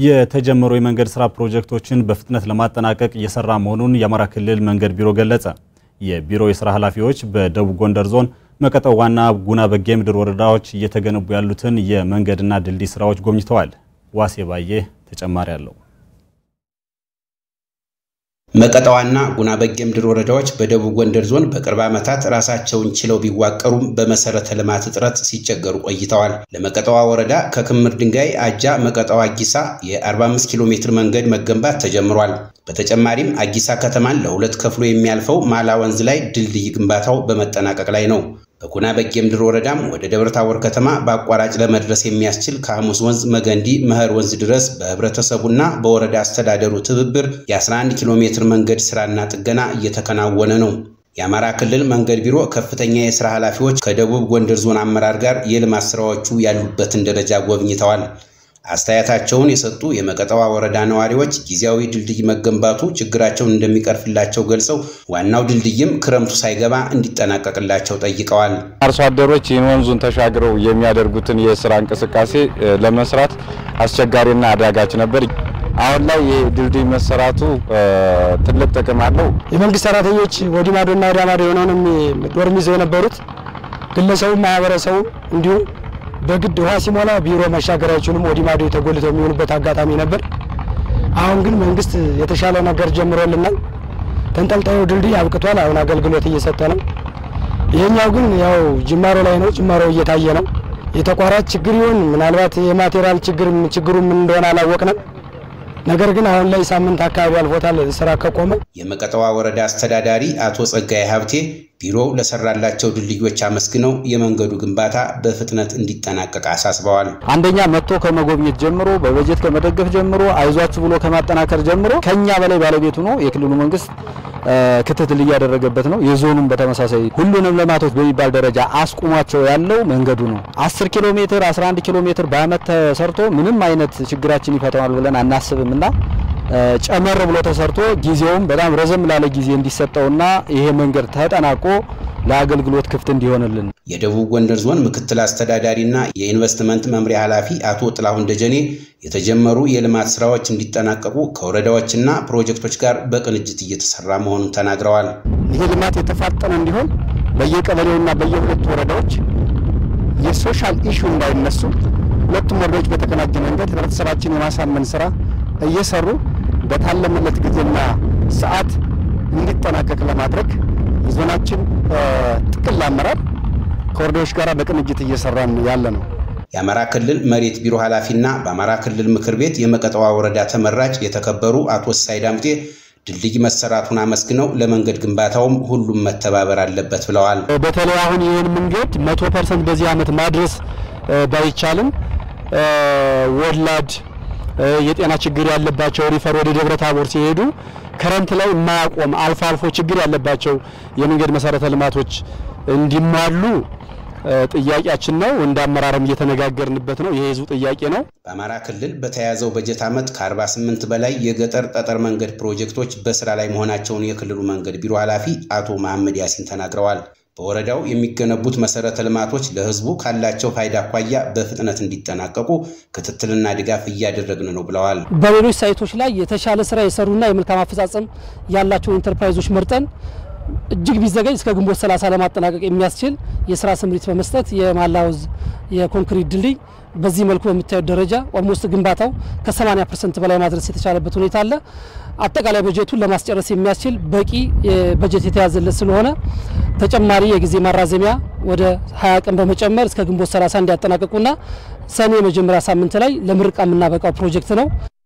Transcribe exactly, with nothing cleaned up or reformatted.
የተጀመሩ የመንገድ ስራ ፕሮጀክቶችን በፍጥነት ለማጠናቀቅ እየሰራ መሆኑን የአማራ ክልል መንገድ ቢሮ ገለጸ። የቢሮ የሥራ ኃላፊዎች በደቡብ ጎንደር ዞን መቀጠው ዋና ጉና በጌምድር ወረዳዎች እየተገነቡ ያሉትን የመንገድና ድልድይ ስራዎች ጎብኝተዋል። ዋሴ ባየ ተጨማሪ አለው። መቀጠዋና ጉና በጌምድር ወረዳዎች በደቡብ ጎንደር ዞን በቅርብ ዓመታት ራሳቸውን ችለው ቢዋቀሩም በመሰረተ ልማት እጥረት ሲቸገሩ ቆይተዋል። ለመቀጠዋ ወረዳ ከክምር ድንጋይ አጃ መቀጠዋ አጊሳ የ45 ኪሎ ሜትር መንገድ መገንባት ተጀምሯል። በተጨማሪም አጊሳ ከተማን ለሁለት ከፍሎ የሚያልፈው ማላ ወንዝ ላይ ድልድይ ግንባታው በመጠናቀቅ ላይ ነው። በጉና በጌምድር ወረዳም ወደ ደብረታቦር ከተማ በአቋራጭ ለመድረስ የሚያስችል ከሐሙስ ወንዝ መገንዲ መህር ወንዝ ድረስ በህብረተሰቡና በወረዳ አስተዳደሩ ትብብር የ11 ኪሎ ሜትር መንገድ ስራና ጥገና እየተከናወነ ነው። የአማራ ክልል መንገድ ቢሮ ከፍተኛ የሥራ ኃላፊዎች ከደቡብ ጎንደር ዞን አመራር ጋር የልማት ስራዎቹ ያሉበትን ደረጃ ጎብኝተዋል። አስተያየታቸውን የሰጡ የመቀጠዋ ወረዳ ነዋሪዎች ጊዜያዊ ድልድይ መገንባቱ ችግራቸውን እንደሚቀርፍላቸው ገልጸው ዋናው ድልድይም ክረምቱ ሳይገባ እንዲጠናቀቅላቸው ጠይቀዋል። አርሶ አደሮች የወንዙን ተሻግረው የሚያደርጉትን የሥራ እንቅስቃሴ ለመስራት አስቸጋሪና አዳጋች ነበር። አሁን ላይ የድልድይ መሰራቱ ትልቅ ጥቅም አለው። የመንግስት ሰራተኞች ወዲማዶና ወዳማዶ የሆነውን ዶርም ይዘው የነበሩት ግለሰቡ ማህበረሰቡ እንዲሁ በግድ ውሃ ሲሞላ ቢሮ መሻገራቸውንም ወዲማዶ የተጎልተው የሚሆኑበት አጋጣሚ ነበር። አሁን ግን መንግስት የተሻለ ነገር ጀምሮልናል። ተንጠልጣዩ ድልድይ አብቅቷል። አሁን አገልግሎት እየሰጠ ነው። ይሄኛው ግን ያው ጅማሮ ላይ ነው። ጅማሮ እየታየ ነው። የተቋራጭ ችግር ይሁን ምናልባት የማቴሪያል ችግር ችግሩ ምን እንደሆነ አላወቅንም። ነገር ግን አሁን ላይ ሳምንት አካባቢ አልፎታል ስራ ከቆመ። የመቀጠዋ ወረዳ አስተዳዳሪ አቶ ጸጋይ ሀብቴ ቢሮው ለሰራላቸው ድልድዮች አመስግነው የመንገዱ ግንባታ በፍጥነት እንዲጠናቀቅ አሳስበዋል። አንደኛ መጥቶ ከመጎብኘት ጀምሮ በበጀት ከመደገፍ ጀምሮ አይዟችሁ ብሎ ከማጠናከር ጀምሮ ከኛ በላይ ባለቤቱ ነው። የክልሉ መንግስት ክትትል እያደረገበት ነው። የዞኑም በተመሳሳይ ሁሉንም ለማቶች በሚባል ደረጃ አስቁሟቸው ያለው መንገዱ ነው። አስር ኪሎ ሜትር አስራ አንድ ኪሎ ሜትር በአመት ተሰርቶ ምንም አይነት ችግራችን ይፈታዋል ብለን አናስብምና ጨመር ብሎ ተሰርቶ ጊዜውም በጣም ረዘም ላለ ጊዜ እንዲሰጠውና ይሄ መንገድ ተጠናቆ ለአገልግሎት ክፍት እንዲሆንልን የደቡብ ጎንደር ዞን ምክትል አስተዳዳሪና የኢንቨስትመንት መምሪያ ኃላፊ አቶ ጥላሁን ደጀኔ የተጀመሩ የልማት ስራዎች እንዲጠናቀቁ ከወረዳዎችና ፕሮጀክቶች ጋር በቅንጅት እየተሰራ መሆኑን ተናግረዋል። ይሄ ልማት የተፋጠነ እንዲሆን በየቀበሌውና በየሁለት ወረዳዎች የሶሻል ኢሹ እንዳይነሱ ሁለቱም ወረዳዎች በተቀናጀ መንገድ ህብረተሰባችን የማሳመን ስራ እየሰሩ በታለመለት ጊዜና ሰዓት እንዲጠናቀቅ ለማድረግ ዞናችን ጥቅል አመራር ከወረዳዎች ጋር በቅንጅት እየሰራን ያለ ነው። የአማራ ክልል መሬት ቢሮ ኃላፊና በአማራ ክልል ምክር ቤት የመቀጠዋ ወረዳ ተመራጭ የተከበሩ አቶ ሳይዳምጤ ድልድይ መሰራቱን አመስግነው ለመንገድ ግንባታውም ሁሉም መተባበር አለበት ብለዋል። በተለይ አሁን ይሄን መንገድ መቶ ፐርሰንት በዚህ አመት ማድረስ ባይቻልም ወላድ የጤና ችግር ያለባቸው ሪፈር ወደ ደብረታቦር ሲሄዱ ከረንት ላይ ማያቆም አልፎ አልፎ ችግር ያለባቸው የመንገድ መሰረተ ልማቶች እንዲሟሉ ጥያቄያችን ነው። እንዳመራረም እየተነጋገርንበት ነው። የህዝቡ ጥያቄ ነው። በአማራ ክልል በተያዘው በጀት አመት ከ48 በላይ የገጠር ጠጠር መንገድ ፕሮጀክቶች በስራ ላይ መሆናቸውን የክልሉ መንገድ ቢሮ ኃላፊ አቶ መሐመድ ያሲን ተናግረዋል። በወረዳው የሚገነቡት መሰረተ ልማቶች ለህዝቡ ካላቸው ፋይዳ አኳያ በፍጥነት እንዲጠናቀቁ ክትትልና ድጋፍ እያደረግን ነው ብለዋል። በሌሎች ሳይቶች ላይ የተሻለ ስራ የሰሩና የመልካም አፈጻጸም ያላቸው ኢንተርፕራይዞች መርጠን እጅግ ቢዘገይ እስከ ግንቦት ሰላሳ ለማጠናቀቅ የሚያስችል የስራ ስምሪት በመስጠት የማላውዝ የኮንክሪት ድልድይ በዚህ መልኩ በሚታየው ደረጃ ኦልሞስት ግንባታው ከ80 ፐርሰንት በላይ ማድረስ የተቻለበት ሁኔታ አለ። አጠቃላይ በጀቱን ለማስጨረስ የሚያስችል በቂ በጀት የተያዘለት ስለሆነ ተጨማሪ የጊዜ ማራዘሚያ ወደ ሃያ ቀን በመጨመር እስከ ግንቦት ሰላሳ እንዲያጠናቀቁና ሰኔ መጀመሪያ ሳምንት ላይ ለምርቃት የምናበቃው ፕሮጀክት ነው።